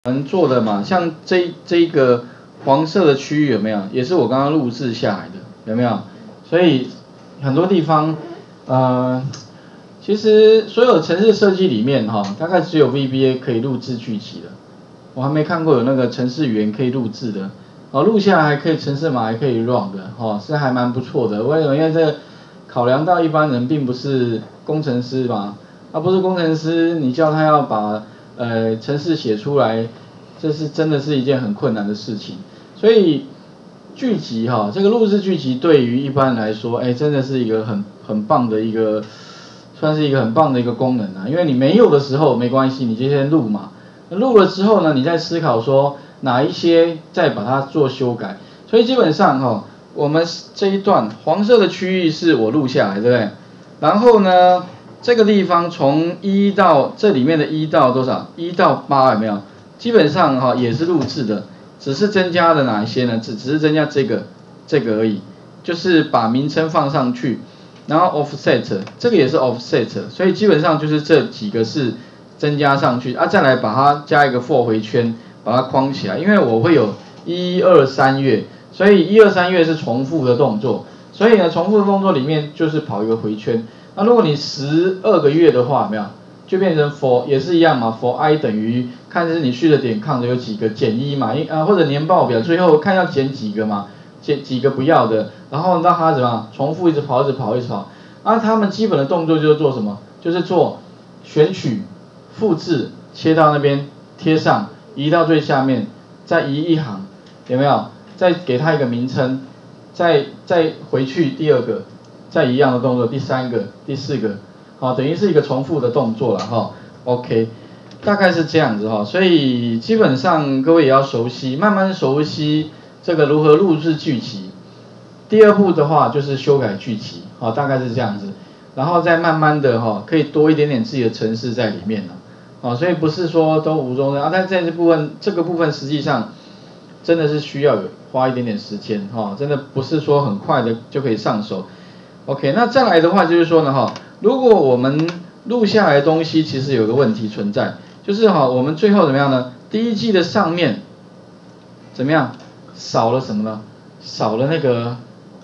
我们做的嘛，像这个黄色的区域有没有？也是我刚刚录制下来的，有没有？所以很多地方，其实所有程式设计里面大概只有 VBA 可以录制剧集的，我还没看过有那个程式语言可以录制的，录下来还可以程式码还可以 run 的，是还蛮不错的。为什么？因为这考量到一般人并不是工程师嘛，不是工程师，你叫他要把程式写出来，这是真的是一件很困难的事情。所以剧集这个录制剧集对于一般人来说，真的是一个很棒的一个，算是一个很棒的一个功能啊。因为你没有的时候没关系，你就先录嘛。录了之后呢，你再思考说哪一些再把它做修改。所以基本上我们这一段黄色的区域是我录下来，对不对？然后呢，这个地方从1到这里面的1到多少？1到8有没有？基本上也是录制的，只是增加了哪一些呢？只是增加这个而已，就是把名称放上去，然后 offset 这个也是 offset， 所以基本上就是这几个是增加上去再来把它加一个 for 回圈，把它框起来，因为我会有1、2、3月，所以1、2、3月是重复的动作，所以呢重复的动作里面就是跑一个回圈。那如果你12个月的话，有没有？就变成 for 也是一样嘛 ，for i 等于看是你序的点 count 有几个减1嘛，或者年报表最后看要减几个嘛，减几个不要的，然后让它怎么样重复一直跑一直跑一直跑。他们基本的动作就是做什么？就是做选取、复制、切到那边贴上，移到最下面，再移一行，有没有？再给它一个名称，再回去第二个，再一样的动作，第3个、第4个。等于是一个重复的动作了OK， 大概是这样子所以基本上各位也要熟悉，慢慢熟悉这个如何录制剧集。第二步的话就是修改剧集，大概是这样子，然后再慢慢的可以多一点点自己的程式在里面了，所以不是说都无中生但在这个部分实际上真的是需要花一点点时间真的不是说很快的就可以上手。OK， 那再来的话就是说呢如果我们录下来的东西其实有个问题存在，就是我们最后怎么样呢？第一季的上面怎么样？少了什么呢？少了那个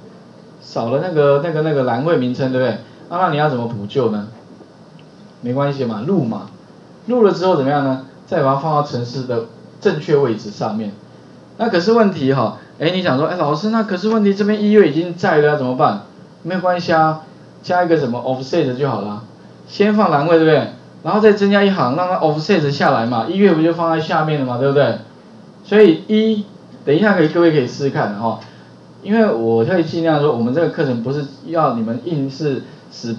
栏位名称，对不对？那你要怎么补救呢？没关系嘛，录嘛，录了之后怎么样呢？再把它放到程式的正确位置上面。那可是问题你想说，老师，那可是问题这边1月已经在了，怎么办？没有关系加一个什么 offset 就好了，先放栏位，对不对？然后再增加一行，让它 offset 下来嘛，1月不就放在下面了嘛，对不对？所以等一下各位可以试试看因为我会尽量说，我们这个课程不是要你们硬是死